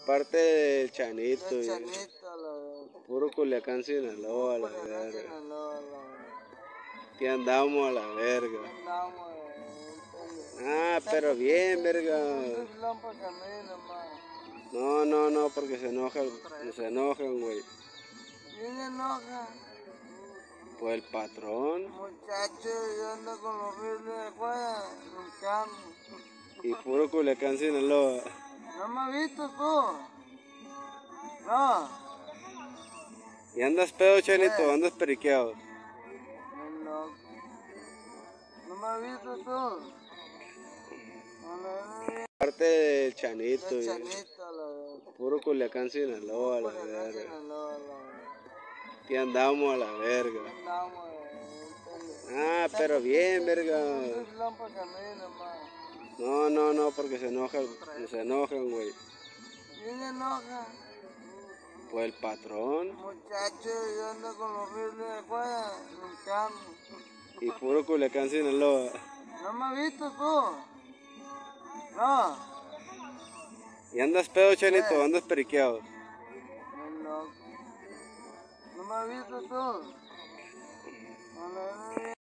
parte del Chanito, El Chanito, la puro Culiacán, Sinaloa, la Culiacán, verga. Sinaloa, Que andamos a la verga. andamos, Ah, pero bien, verga. un lampo camino, nomás. No, porque se enojan, güey. ¿Quién enoja? Pues el patrón. Muchacho, yo ando con los rifles de afuera, luchando. Y puro Culiacán, Sinaloa. ¿No me has visto tú? No. ¿Y andas pedo, Chanito? ¿Andas periqueado? No, loco. ¿No me has visto tú? Parte del Chanito, El Chanito, la puro Culiacán, Sinaloa, la Culiacán, verga. Sinaloa, Que andamos a la verga. andamos, Ah, pero bien, verga. un lampo camino, nomás. No, porque se enojan, güey. ¿Quién enoja? Pues el patrón. Muchacho, yo ando con los rifles de afuera, luchando. Y puro Culiacán, Sinaloa. ¿No me has visto tú? No. ¿Y andas pedo, Chanito? ¿Andas periqueado? No, loco. ¿No me has visto tú?